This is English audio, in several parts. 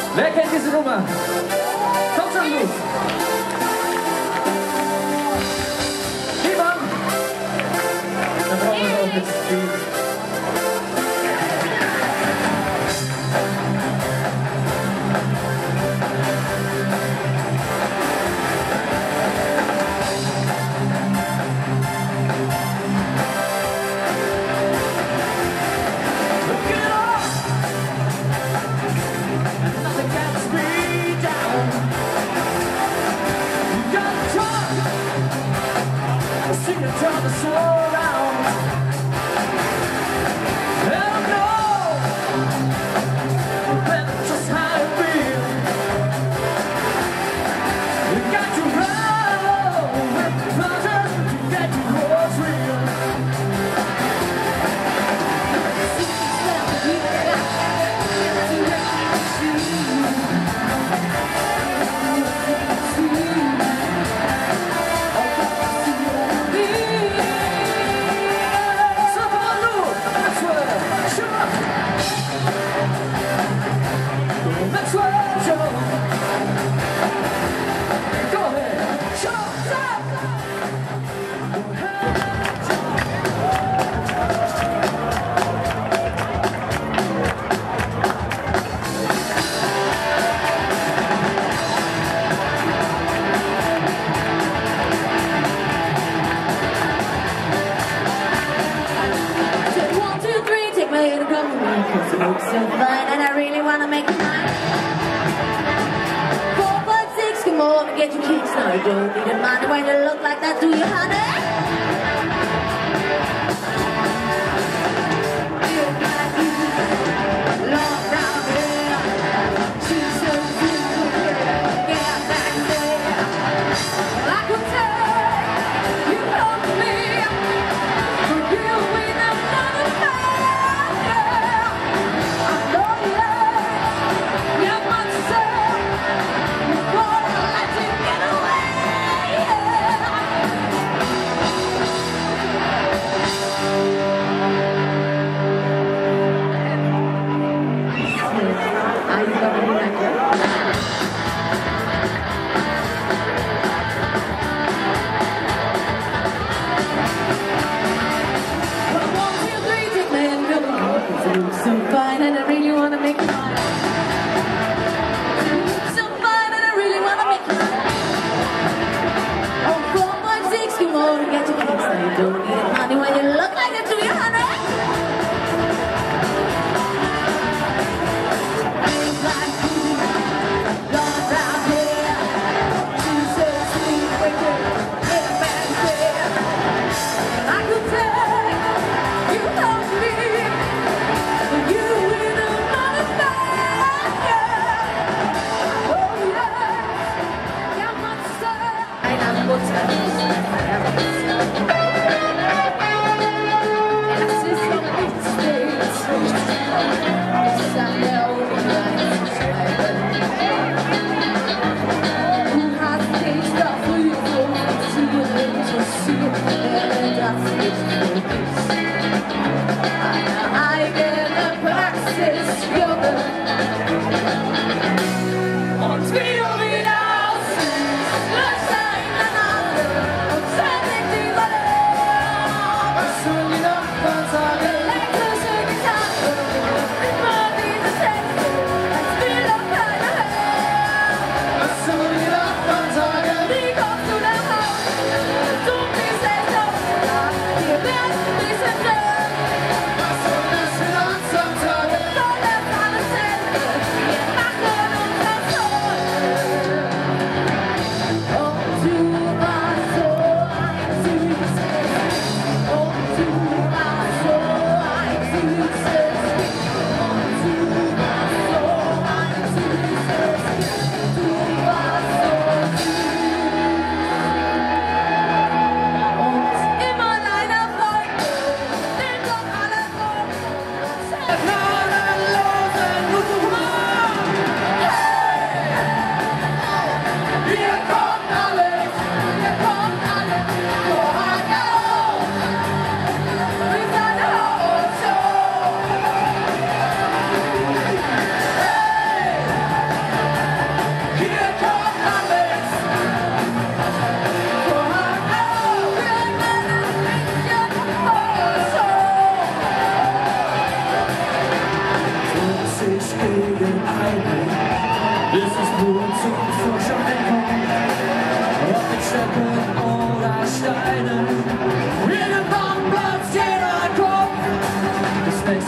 Wer kennt diese Nummer? Kommt schon los! Niemand! Dann brauchen wir auch jetzt viel. Trying to slow down. And I know that's just how it feels. You got to run with pleasure to get to what's real. Cause it looks so fun and I really wanna make it mine. 4, 5, 6, come on and get your kicks now. You don't need a money when you look like that, do you, honey?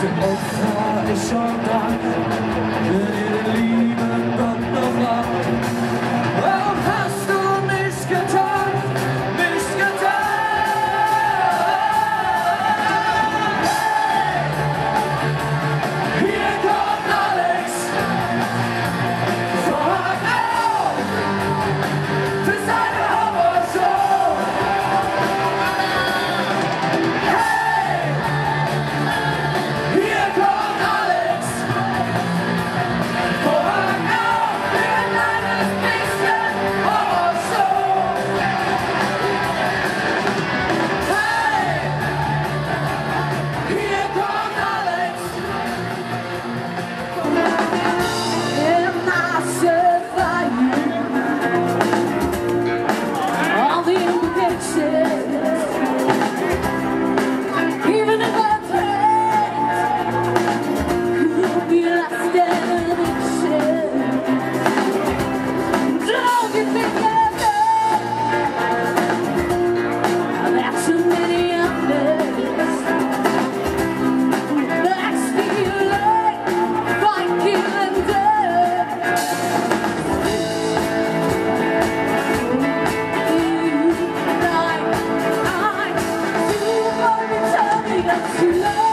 Diese Opfer ist schon da, will ihr den lieben Gott noch ab. Warum hast du nichts getan, nichts getan? Hey! Hier kommt Alex, frag auf für seine Hammer-Show. Hey! Hier kommt Alex, frag auf für ein kleines bisschen Hammer-Show. Hey! Hier kommt Alex. And I survive all the imperfections, even if I could be lost in addiction. Don't you think that's too many others that feel like fighting and death? I do only tell me that you love